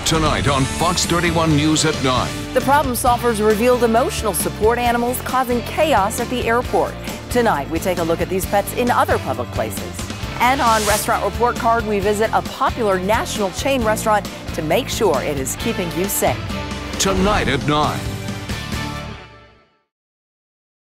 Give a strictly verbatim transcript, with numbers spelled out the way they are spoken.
Tonight on Fox thirty-one News at nine. The problem solvers revealed emotional support animals causing chaos at the airport. Tonight, we take a look at these pets in other public places. And on Restaurant Report Card, we visit a popular national chain restaurant to make sure it is keeping you safe. Tonight at nine.